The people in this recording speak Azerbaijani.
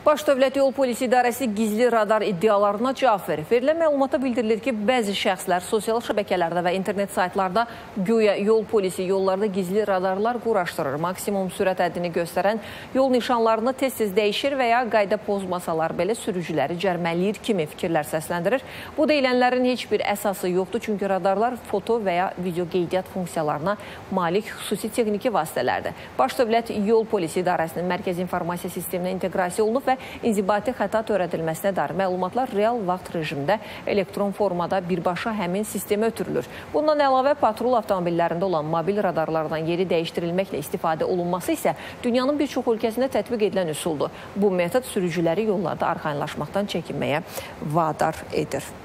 Baş Dövlət Yol Polisi İdarəsi gizli radar iddialarına cavab verir. Verilən məlumata bildirilir ki, bəzi şəxslər sosial şəbəkələrdə və internet saytlarda güya yol polisi yollarda gizli radarlar quraşdırır. Maksimum sürət həddini göstərən yol nişanlarını tez-tez dəyişir və ya qayda pozmasalar belə sürücüləri cərmələyir kimi fikirlər səsləndirir. Bu deyilənlərin heç bir əsası yoxdur, çünki radarlar foto və ya video qeydiyyat funksiyalarına malik xüsusi texniki vasitələrdir. Baş Dövlət Yol Polisi İdarəsinin mərkəzi informasiya sisteminə inteqrasiya olunub və inzibati xəta törədilməsinə dair məlumatlar real vaxt rejimdə elektron formada birbaşa həmin sistemə ötürülür. Bundan əlavə patrul avtomobillərində olan mobil radarlardan yeri dəyişdirilməklə istifadə olunması isə dünyanın bir çox ölkəsində tətbiq edilən üsuldur. Bu metod sürücüləri yollarda arxayınlaşmaqdan çəkinməyə vadar edir.